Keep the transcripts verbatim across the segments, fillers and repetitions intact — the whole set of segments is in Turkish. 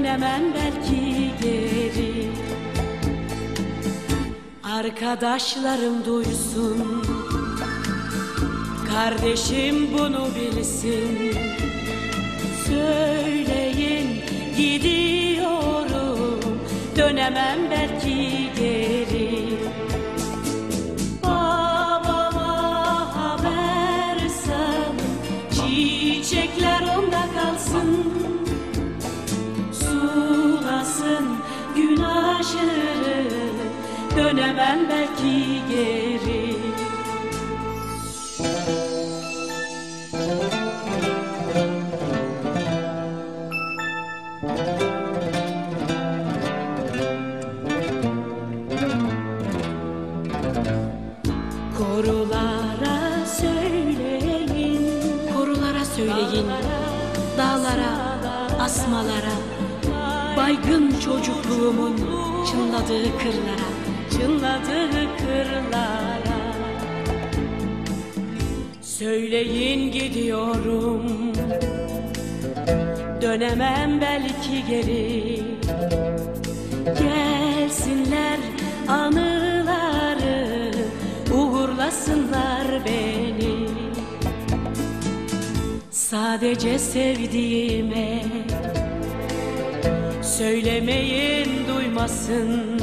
dönemem belki geri. Arkadaşlarım duysun, kardeşim bunu bilsin. Söyleyin gidiyorum, dönemem belki geri. Babama haber salın, çiçekler onda kalsın. Sulasın gün aşırı, dönemem belki geri. Korulara söyleyin, korulara söyleyin, dağlara, asmalara, baygın çocukluğumun çınladığı kırlara, çınladığı kırlara. Söyleyin gidiyorum, dönemem belki geri. Gelsinler anıları, uğurlasınlar beni. Sadece sevdiğime söylemeyin, duymasın.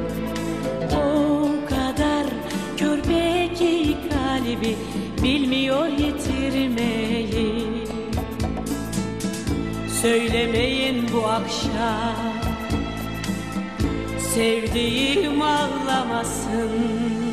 O kadar körpe ki kalbi bilmiyor yitirmeyi. Söylemeyin bu akşam, sevdiğim ağlamasın.